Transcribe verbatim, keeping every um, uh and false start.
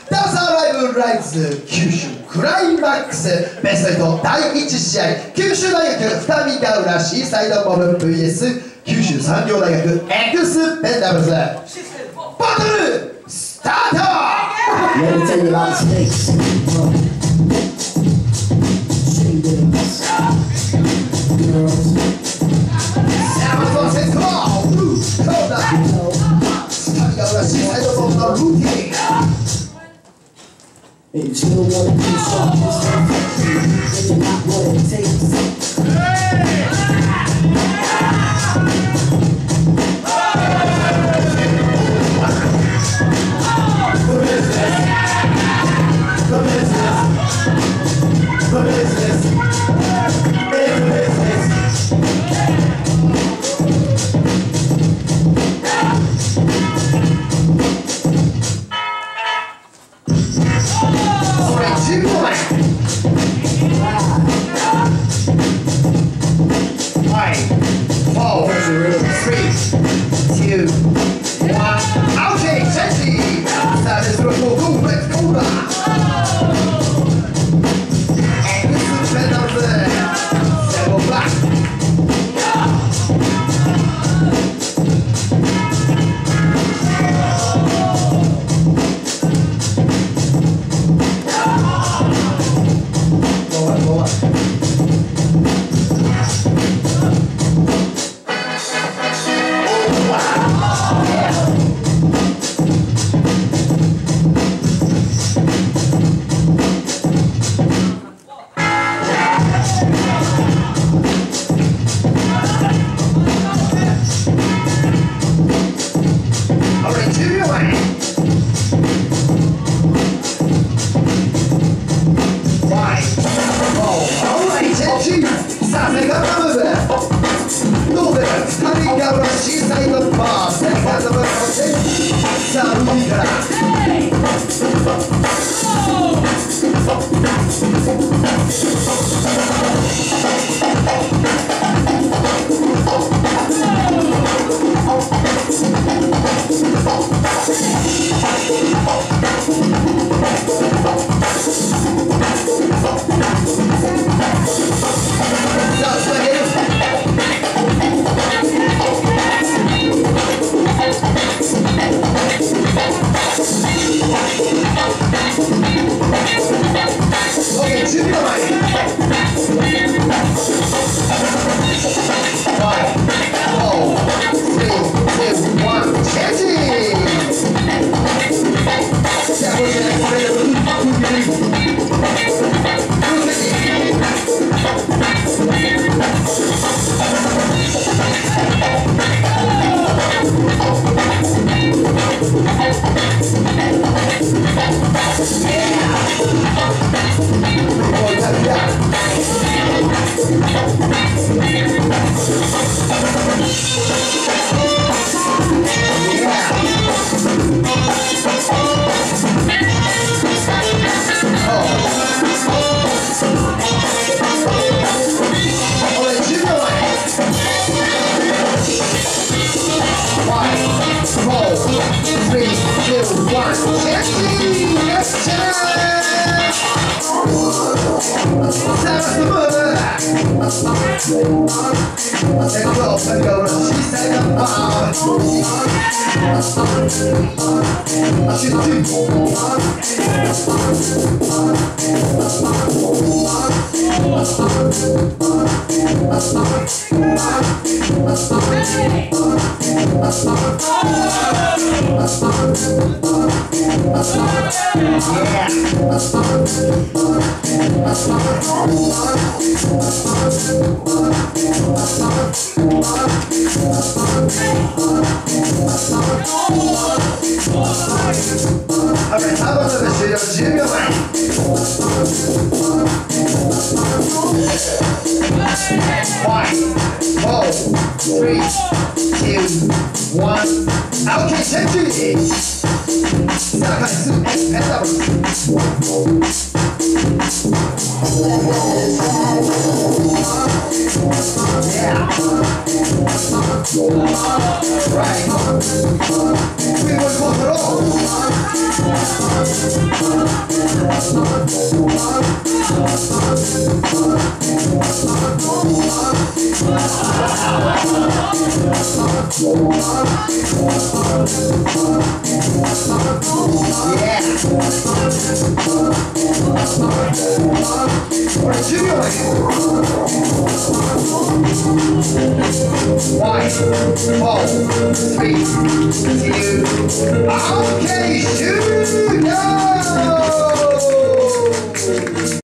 ダンサーライブライズ九州クライマックスベストはちだいいち試合、九州大学二見ヶ浦シーサイドボブ ブイエス 九州産業大学エクスペンダブルズバトルスタート。 Let me tell you about snakes. Uh, girls. Amazon says, come on, Blue, come on. Starting out the seaside of the routine. And you don't want to be soft, then you're not what it takes. Right. We will control. これじゅうびょうだけ。One, four, three, two, okay, shoot!